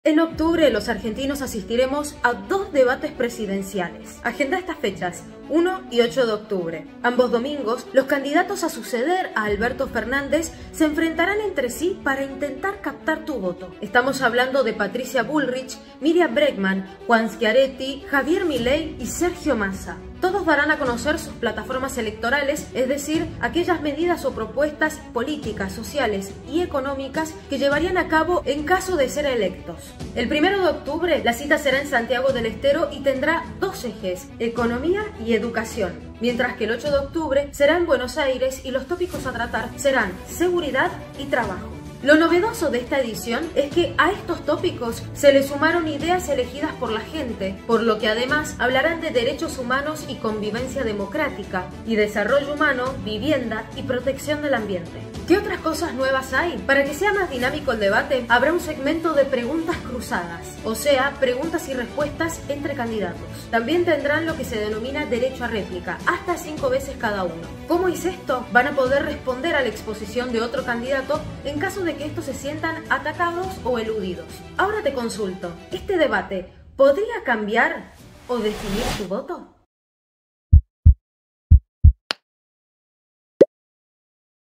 En octubre los argentinos asistiremos a 2 debates presidenciales. Agenda estas fechas, 1 y 8 de octubre. Ambos domingos, los candidatos a suceder a Alberto Fernández se enfrentarán entre sí para intentar captar tu voto. Estamos hablando de Patricia Bullrich, Miriam Bregman, Juan Schiaretti, Javier Milei y Sergio Massa. Todos darán a conocer sus plataformas electorales, es decir, aquellas medidas o propuestas políticas, sociales y económicas que llevarían a cabo en caso de ser electos. El 1 de octubre la cita será en Santiago del Estero y tendrá 2 ejes, economía y educación, mientras que el 8 de octubre será en Buenos Aires y los tópicos a tratar serán seguridad y trabajo. Lo novedoso de esta edición es que a estos tópicos se le sumaron ideas elegidas por la gente, por lo que además hablarán de derechos humanos y convivencia democrática, y desarrollo humano, vivienda y protección del ambiente. ¿Qué otras cosas nuevas hay? Para que sea más dinámico el debate, habrá un segmento de preguntas cruzadas, o sea, preguntas y respuestas entre candidatos. También tendrán lo que se denomina derecho a réplica, hasta 5 veces cada uno. ¿Cómo es esto? Van a poder responder a la exposición de otro candidato en caso de que estos se sientan atacados o eludidos. Ahora te consulto, ¿este debate podría cambiar o definir tu voto?